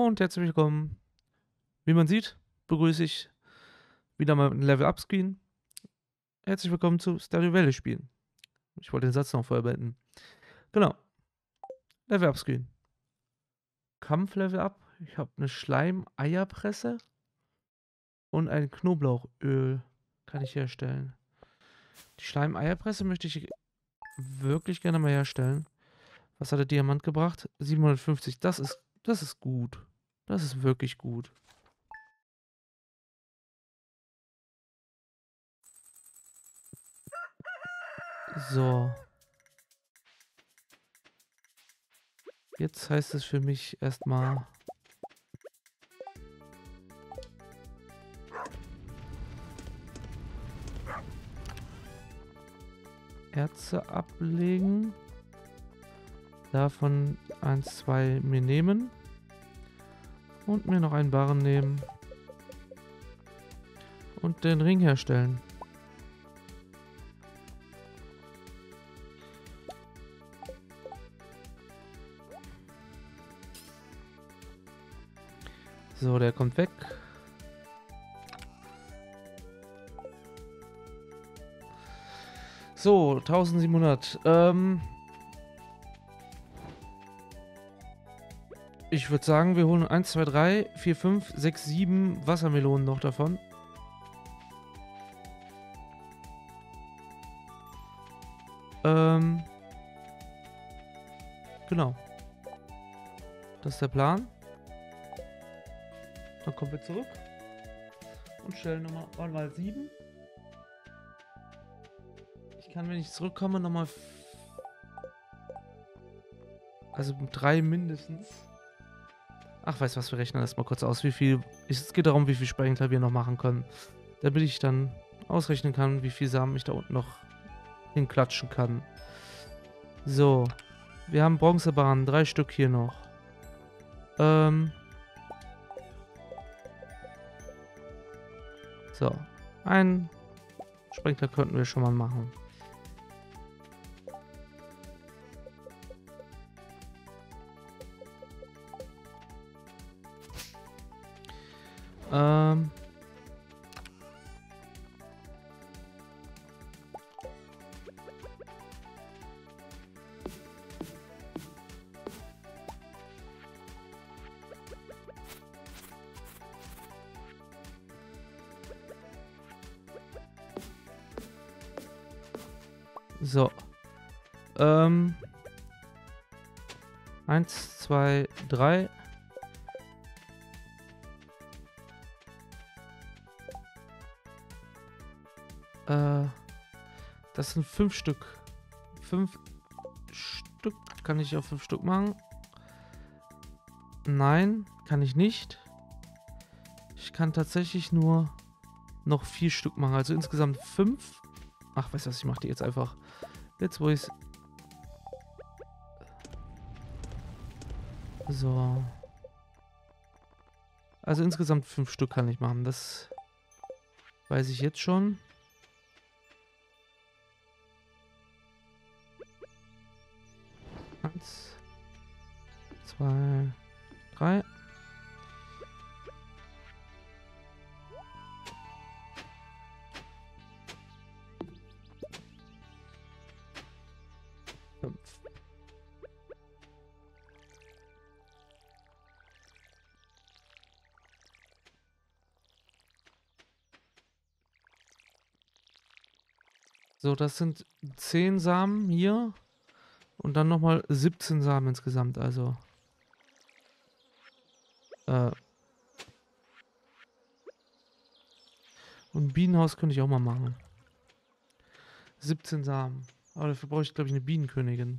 Hallo und herzlich willkommen. Wie man sieht, begrüße ich wieder mal ein Level-Up-Screen. Herzlich willkommen zu Stardew Valley spielen. Ich wollte den Satz noch vorher beenden. Genau, Level-Up-Screen. Kampf-Level-Up. Ich habe eine Schleim-Eierpresse und ein Knoblauchöl kann ich herstellen. Die Schleim-Eierpresse möchte ich wirklich gerne mal herstellen. Was hat der Diamant gebracht? 750. Das ist gut. Das ist wirklich gut. So. Jetzt heißt es für mich erstmal Erze ablegen. Davon 1, 2 mir nehmen. Und mir noch einen Barren nehmen. Und den Ring herstellen. So, der kommt weg. So, 1700. Ich würde sagen, wir holen 1, 2, 3, 4, 5, 6, 7 Wassermelonen noch davon. Genau. Das ist der Plan. Dann kommen wir zurück. Und stellen nochmal mal 7. Ich kann, wenn ich zurückkomme, nochmal... Also 3 mindestens. Ach, weißt du was, wir rechnen das mal kurz aus, wie viel... Es geht darum, wie viel Sprenkler wir noch machen können. Damit ich dann ausrechnen kann, wie viel Samen ich da unten noch hinklatschen kann. So. Wir haben Bronzebahnen, 3 Stück hier noch. So. Einen Sprenkler könnten wir schon mal machen. So. 1, 2, 3. Das sind 5 Stück. 5 Stück. Kann ich auf 5 Stück machen? Nein, kann ich nicht. Ich kann tatsächlich nur noch 4 Stück machen. Also insgesamt 5. Ach, weißt du was, ich mache die jetzt einfach. Jetzt, wo ich es... So. Also insgesamt 5 Stück kann ich machen. Das weiß ich jetzt schon. Eins, 2, 3. So, das sind 10 Samen hier. Und dann nochmal 17 Samen insgesamt, also. Und ein Bienenhaus könnte ich auch mal machen. 17 Samen. Aber dafür brauche ich, glaube ich, eine Bienenkönigin.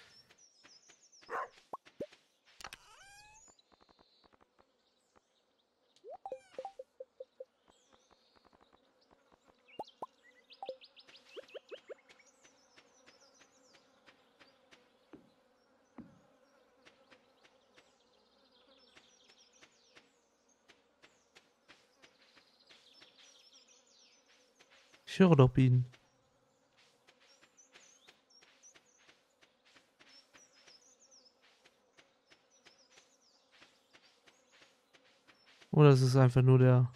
Ich höre doch Bienen. Oder ist es einfach nur der...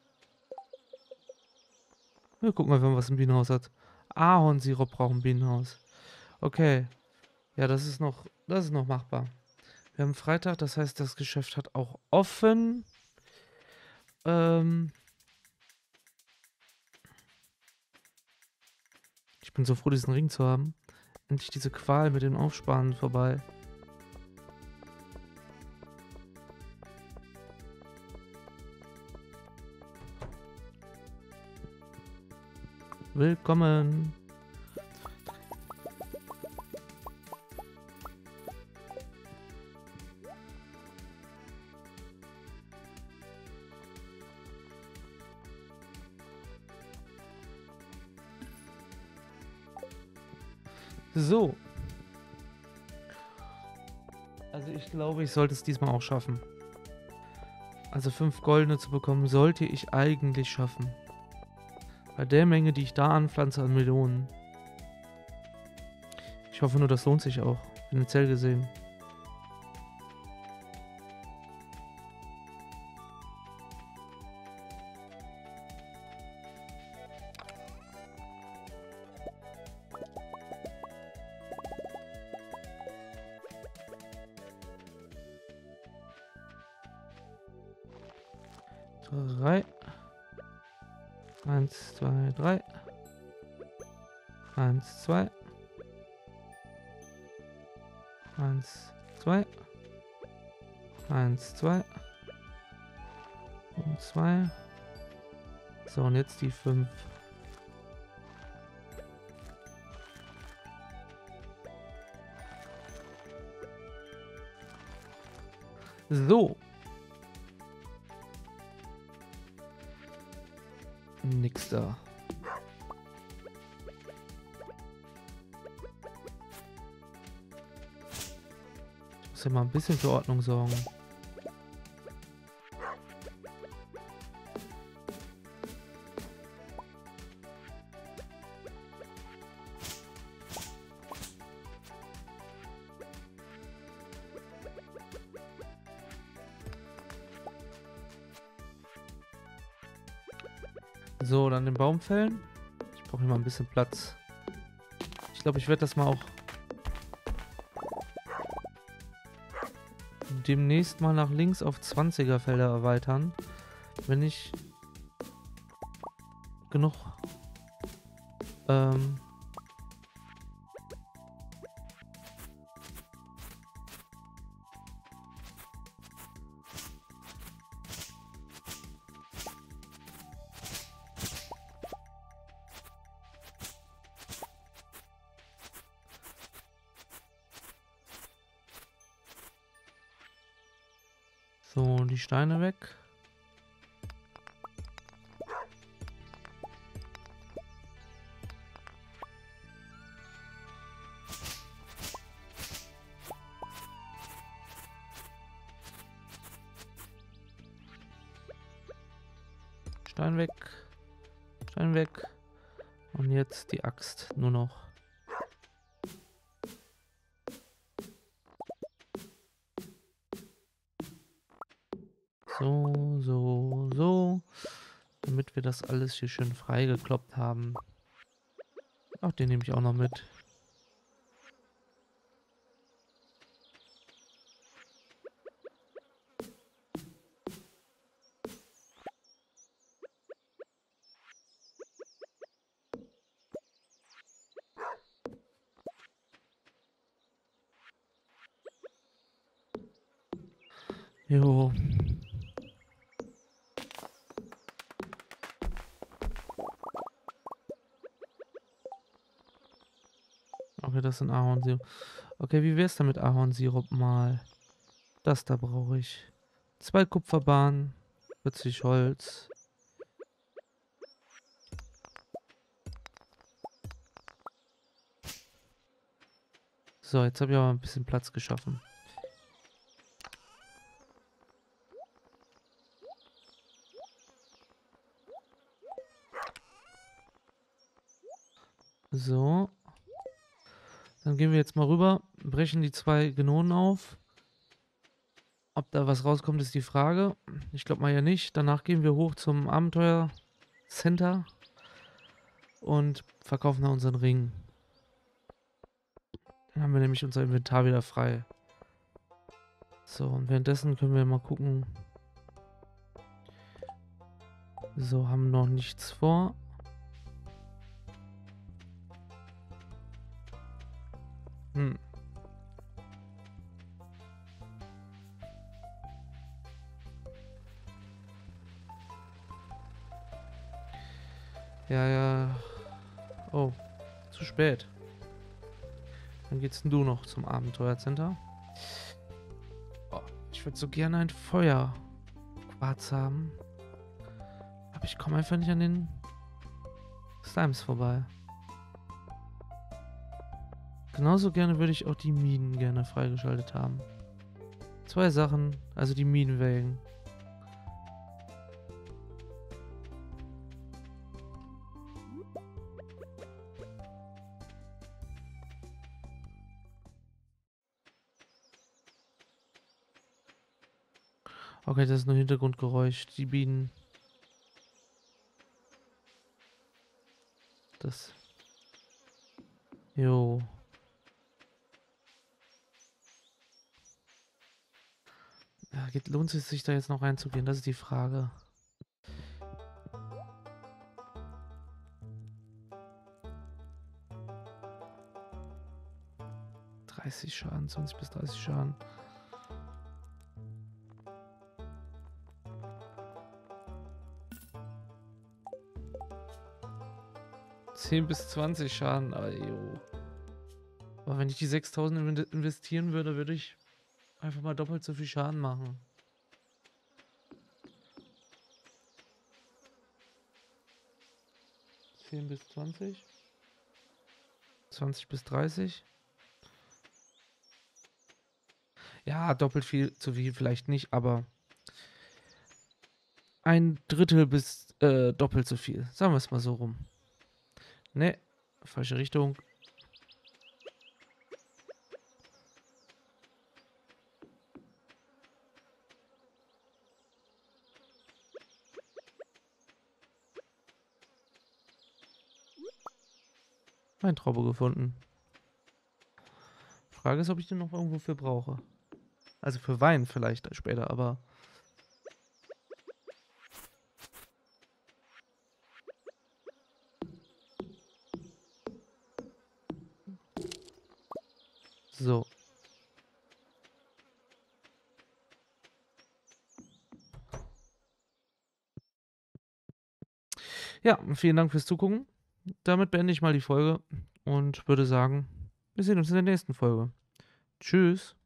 Wir gucken einfach, was ein Bienenhaus hat. Ahornsirup braucht ein Bienenhaus. Okay. Ja, das ist noch machbar. Wir haben Freitag, das heißt, das Geschäft hat auch offen. Ähm, ich bin so froh, diesen Ring zu haben. Endlich diese Qual mit dem Aufsparen vorbei. Willkommen. So. Also ich glaube, ich sollte es diesmal auch schaffen. Also 5 goldene zu bekommen, sollte ich eigentlich schaffen. Bei der Menge, die ich da anpflanze an Melonen. Ich hoffe nur, das lohnt sich auch. Finanziell gesehen. Drei. 1, 2, 3. 1, 2. 1, 2. 1, 2. Und 2. So, und jetzt die 5. So. Nix da. Ich muss ja mal ein bisschen für Ordnung sorgen. So, dann den Baum fällen. Ich brauche hier mal ein bisschen Platz. Ich glaube, ich werde das mal auch demnächst mal nach links auf 20er Felder erweitern. Wenn ich genug so, die Steine weg. Stein weg. Stein weg. Und jetzt die Axt nur noch. So, so, so. Damit wir das alles hier schön freigekloppt haben. Ach, den nehme ich auch noch mit. Jo. Okay, das sind Ahornsirup. Okay, wie wär's denn mit Ahornsirup mal? Das da brauche ich. 2 Kupferbahnen, 40 Holz. So, jetzt habe ich aber ein bisschen Platz geschaffen. So. Dann gehen wir jetzt mal rüber, brechen die 2 Gnonen auf. Ob da was rauskommt, ist die Frage. Ich glaube mal ja nicht. Danach gehen wir hoch zum Abenteuer-Center und verkaufen da unseren Ring. Dann haben wir nämlich unser Inventar wieder frei. So, und währenddessen können wir mal gucken. So, haben noch nichts vor. Hm. Ja, ja. Oh, zu spät. Dann geht's denn du noch zum Abenteuercenter. Oh, ich würde so gerne ein Feuerquarz haben. Aber ich komme einfach nicht an den Slimes vorbei. Genauso gerne würde ich auch die Minen gerne freigeschaltet haben. 2 Sachen, also die Minenwellen. Okay, das ist nur Hintergrundgeräusch. Die Bienen. Das. Jo. Ja, lohnt es sich da jetzt noch reinzugehen? Das ist die Frage. Schaden, 20 bis 30 Schaden. Bis 20 Schaden, aber jo. Aber wenn ich die 6000 investieren würde, würde ich einfach mal doppelt so viel Schaden machen. Bis 20. 20 bis 30. Ja, doppelt viel, zu viel vielleicht nicht, aber ein Drittel bis doppelt so viel. Sagen wir es mal so rum. Ne, falsche Richtung. Weintraube gefunden. Frage ist, ob ich den noch irgendwo für brauche. Also für Wein vielleicht später, aber... So. Ja, vielen Dank fürs Zugucken. Damit beende ich mal die Folge und würde sagen, wir sehen uns in der nächsten Folge. Tschüss.